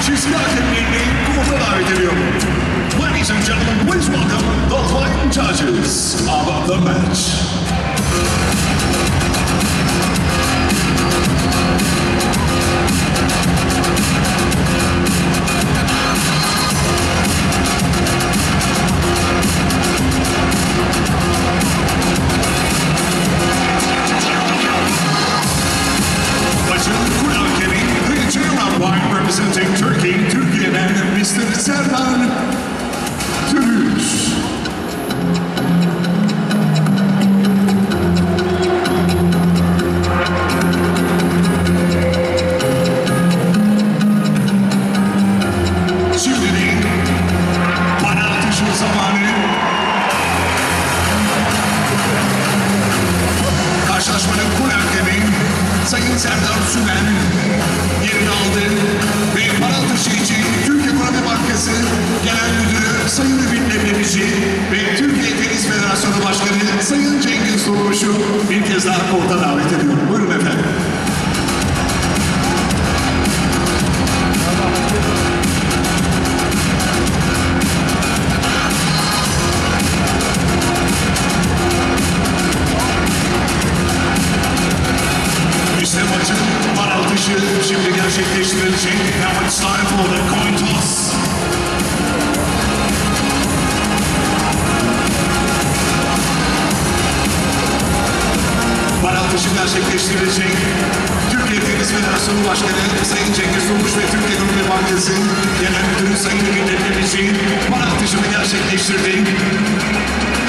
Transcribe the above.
çizgi hakemlerini kurta davet ediyorum. Ladies and gentlemen, please welcome the fighting judges of the match. Representing Turkey, Türkiye'den Mr. Serdar Türüş. Şimdi de para atışı zamanı. Karşılaşmanın kul hakemi Sayın Serdar Sümen yerini aldı ve para atışı için Türkiye Ekonomi Bankası Genel Müdürü Sayın Ümit Leblebici ve Türkiye Tenis Federasyonu Başkanı Sayın Cengiz Durmuş'u bir kez daha korta davet ediyorum. Buyurun efendim. İşte maçın para atışı şimdi gerçekleştirilecek. Now it's time for the coin toss. Para atışı gerçekleştirilecek. Türkiye Tenis Federasyonu Başkanı Sayın Cengiz Durmuş ve Türkiye Ekonomi Bankası Genel Müdürü Sayın Ümit Leblebici para atışını gerçekleştirdi.